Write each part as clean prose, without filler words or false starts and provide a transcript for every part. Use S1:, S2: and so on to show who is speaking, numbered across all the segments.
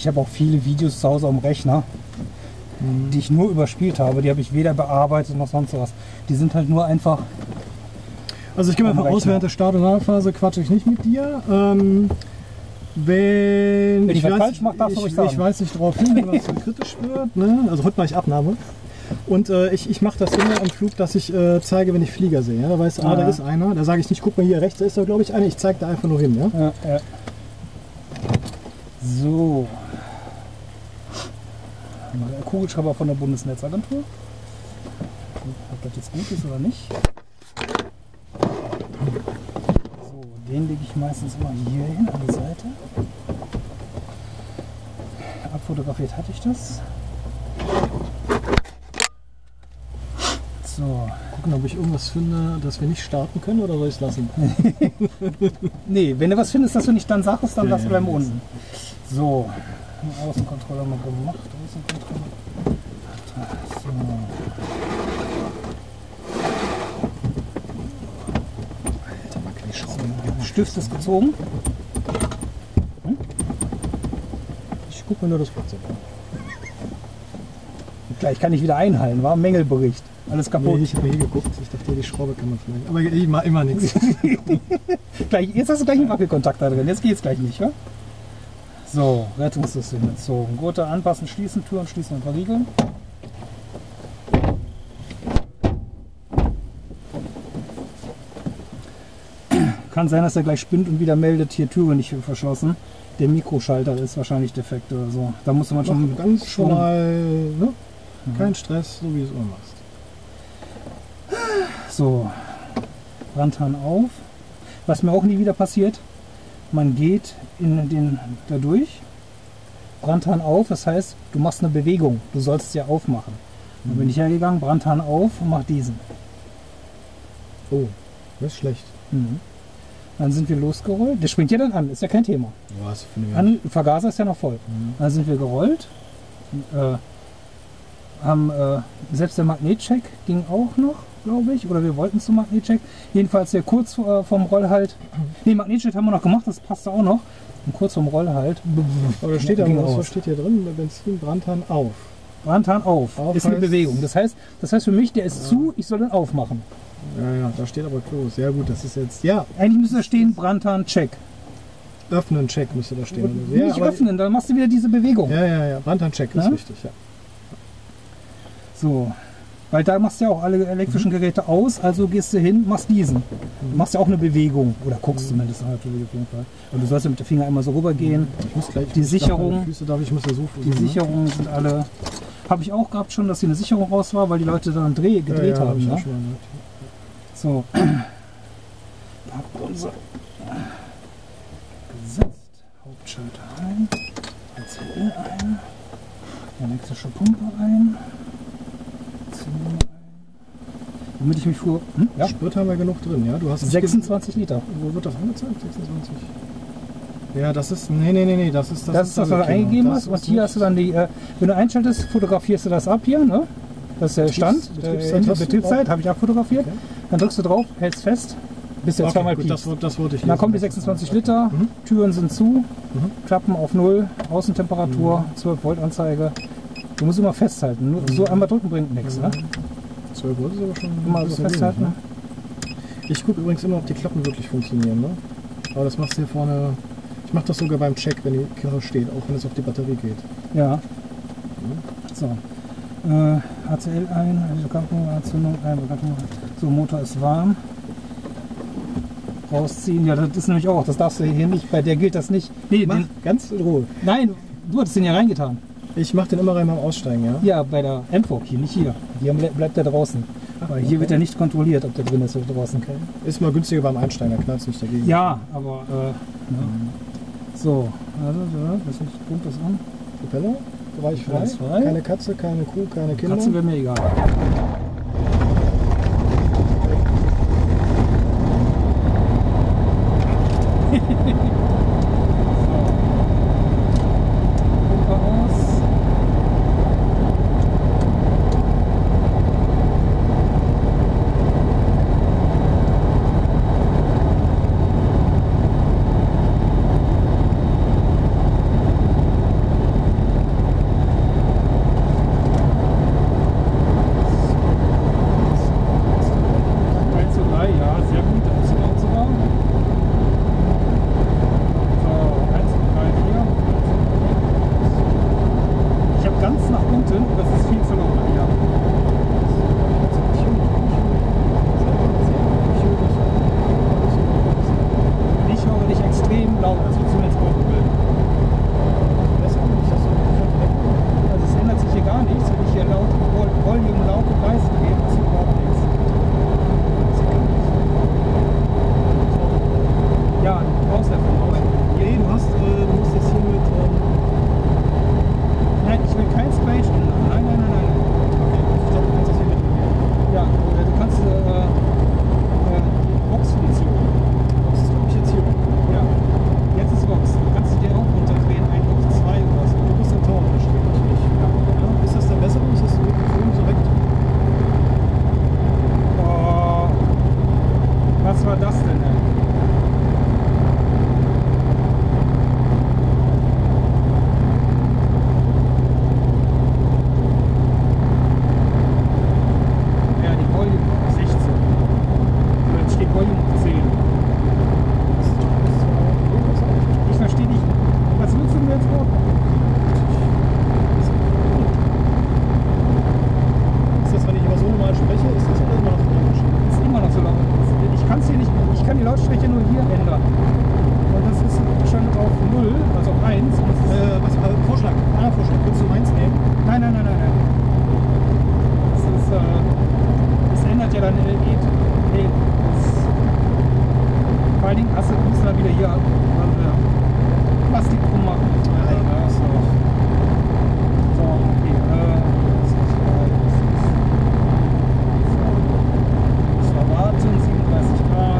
S1: ich habe auch viele Videos zu Hause am Rechner, die ich nur überspielt habe. Die habe ich weder bearbeitet noch sonst was. Die sind halt nur einfach...
S2: Also ich gehe mal davon aus, während der Start- und Landphase quatsche ich nicht mit dir. Wenn
S1: ich was falsch mache, darfst du ruhig sagen.
S2: Ich weiß nicht darauf hin, wenn was so kritisch wird. Ne? Also heute mache ich Abnahme. Und ich mache das immer am Flug, dass ich zeige, wenn ich Flieger sehe. Ja? Da weißt du, da ist einer. Da sage ich nicht, guck mal hier rechts, da ist da glaube ich einer. Ich zeige da einfach nur hin. Ja?
S1: Ja. So. Der Kugelschreiber von der Bundesnetzagentur. Ob das jetzt gut ist oder nicht. So, den lege ich meistens immer hier hin an die Seite. Abfotografiert hatte ich das. So.
S2: Gucken, ob ich irgendwas finde, dass wir nicht starten können, oder soll ich es lassen?
S1: Nee, wenn du was findest, dass du nicht dann sagst, dann lass bleiben unten. So. Außenkontrolle haben wir gemacht. Außenkontrolle. So.
S2: Alter, man kann die Schrauben.
S1: Stift ist gezogen.
S2: Ich gucke mir nur das Flugzeug an.
S1: Gleich kann ich wieder einhalten, war ein Mängelbericht. Alles kaputt.
S2: Nee, ich habe hier geguckt. Ich dachte, die Schraube kann man vielleicht. Aber ich mache immer nichts.
S1: Jetzt hast du gleich einen Wackelkontakt da drin. Jetzt geht's gleich nicht, ja? So, Rettungssystem gezogen. Gurte anpassen, schließen, Türen schließen und verriegeln. Kann sein, dass er gleich spinnt und wieder meldet, hier Türe nicht verschlossen. Der Mikroschalter ist wahrscheinlich defekt oder so. Da musste man schon
S2: ganz schon mal, ne? Kein Stress, so wie du es immer machst.
S1: So, Brandhahn auf. Was mir auch nie wieder passiert, man geht da durch, Brandhahn auf, das heißt, du machst eine Bewegung, du sollst es ja aufmachen. Dann bin ich hergegangen, Brandhahn auf und mach diesen.
S2: Oh, das ist schlecht.
S1: Dann sind wir losgerollt, der springt ja dann an, ist ja kein Thema.
S2: Was für eine
S1: Vergaser ist ja noch voll. Dann sind wir gerollt, haben, selbst der Magnetcheck ging auch noch, glaube ich, oder wir wollten zum Magnetcheck. Jedenfalls der kurz vom Rollhalt, Magnetcheck haben wir noch gemacht, das passte auch noch. Und kurz vom Rollhalt.
S2: Aber da steht aber, was steht hier drin? Benzin, Brandhahn auf.
S1: Brandhahn auf ist eine Bewegung. Das heißt für mich, der ist zu, ich soll den aufmachen.
S2: Ja, da steht aber close. Ja gut, das ist jetzt, ja.
S1: Eigentlich müsste da stehen Brandhahn Check.
S2: Öffnen, Check müsste da stehen.
S1: Nicht öffnen, dann machst du wieder diese Bewegung.
S2: Ja, Brandhahn Check ist richtig, ja.
S1: So, weil da machst du ja auch alle elektrischen Geräte aus, also gehst du hin, machst diesen. Du machst ja auch eine Bewegung, oder guckst zumindest natürlich auf jeden Fall. Und du sollst ja mit dem Finger einmal so rübergehen.
S2: Ich muss gleich,
S1: die Sicherung,
S2: die
S1: Sicherungen sind alle, habe ich auch gehabt schon, dass hier eine Sicherung raus war, weil die Leute dann gedreht haben. Ne? So, Parkbremse gesetzt, Hauptschalter ein, ACL ein, elektrische Pumpe ein, womit ich mich fuhr.
S2: Ja? Sprit haben wir genug drin, ja? Du hast
S1: 26 Liter.
S2: Wo wird das angezeigt? 26. Ja, das ist. Nee, das ist
S1: das, was du eingegeben hast. Und hier hast du dann die. Wenn du einschaltest, fotografierst du das ab hier, ne? Das ist der Stand. Betriebszeit habe ich abfotografiert. Okay. Dann drückst du drauf, hältst fest, bis der zweimal piepst.
S2: Das wollte ich lesen.
S1: Dann kommen die 26 Liter, Türen sind zu, Klappen auf 0, Außentemperatur, 12 Volt Anzeige. Du musst immer festhalten. Nur so einmal drücken bringt nichts. Ne?
S2: 12 Volt ist aber schon
S1: immer so festhalten.
S2: Wenig, ne? Ich gucke übrigens immer, ob die Klappen wirklich funktionieren. Ne? Aber das machst du hier vorne. Ich mache das sogar beim Check, wenn die Karre steht, auch wenn es auf die Batterie geht.
S1: Ja. So. ACL ein, Anzündung ein. So, Motor ist warm. Rausziehen. Ja, das ist nämlich auch. Das darfst du hier nicht. Bei der gilt das nicht. Nee,
S2: ganz in Ruhe.
S1: Nein, du hattest den ja reingetan.
S2: Ich mache den immer rein beim Aussteigen, ja?
S1: Ja, bei der MVOG hier, nicht hier. Hier bleibt der draußen. Weil hier wird er nicht kontrolliert, ob der drin ist oder draußen.
S2: Ist mal günstiger beim Einsteigen, da knallt es nicht dagegen.
S1: Ja, aber so, also das pumpt das an.
S2: Propeller, Bereich frei. Keine Katze, keine Kuh, keine Kinder.
S1: Katze wäre mir egal. war das denn? Ja, die Volume auf 16. Und jetzt steht Volume auf 10. Ich verstehe dich. Was willst du mir jetzt vor?
S2: Ist das, wenn ich über so normal spreche, ist das immer noch dynamisch?
S1: Ist immer noch so laut. Ich kann die Lautstärke nur hier ändern. Und das ist schon auf 0, also auf 1.
S2: Vorschlag, Vorschlag. Willst du meins nehmen?
S1: Nein. Das ändert ja dann vor allen Dingen musst du dann wieder hier Plastik drum machen. So, okay. Das war warten, 37 Grad.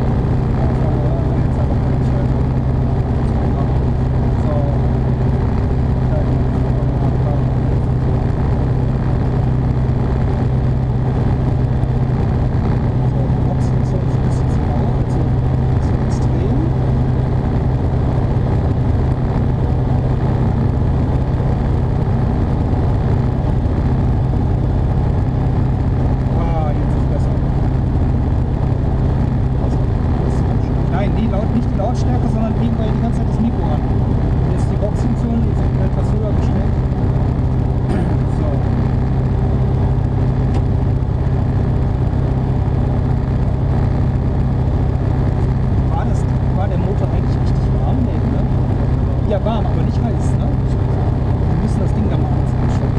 S1: Nicht die Lautstärke, sondern irgendwann die ganze Zeit das Mikro an. Jetzt die Box-Funktion etwas höher gestellt. So. War der Motor eigentlich richtig warm? Nee, ne? Ja, warm, aber nicht heiß, ne? Wir müssen das Ding da mal kurz einstellen.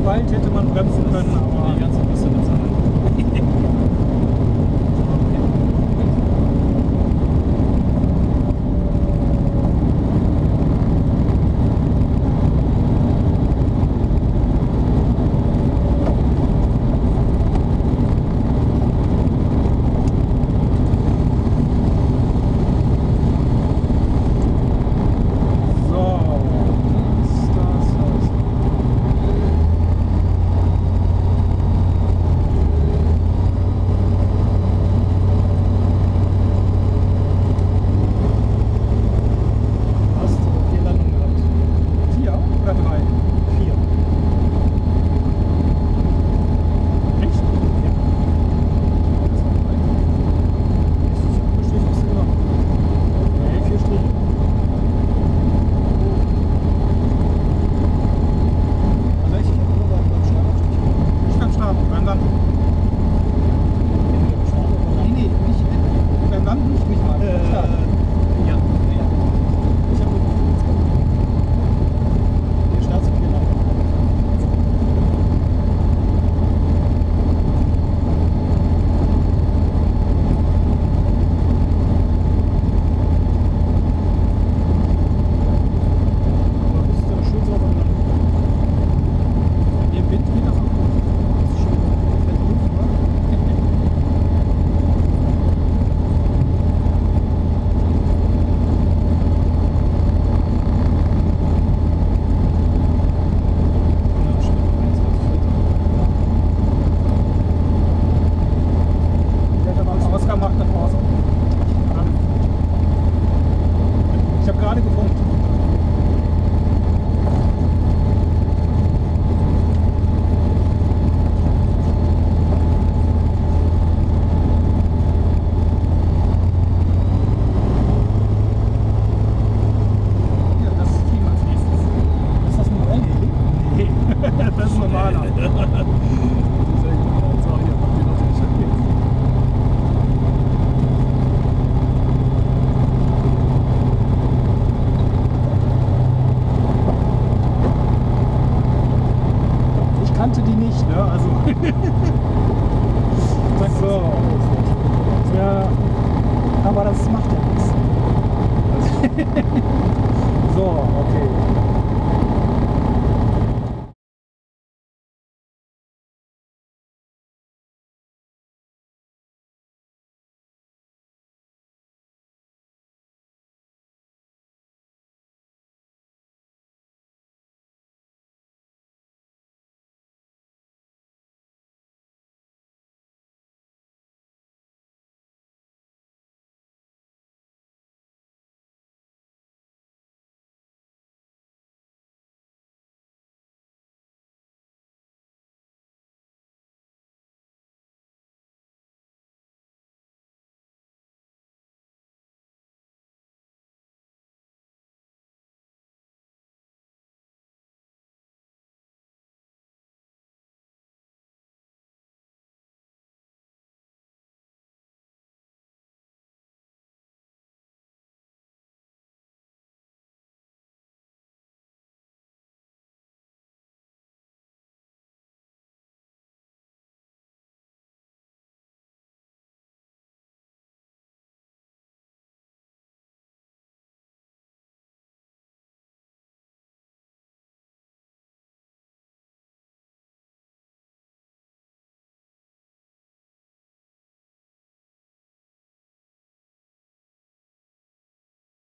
S1: Wald hätte man bremsen können, aber
S2: Die ganze Kiste bezahlen.
S1: aber das macht ja nichts. So, okay.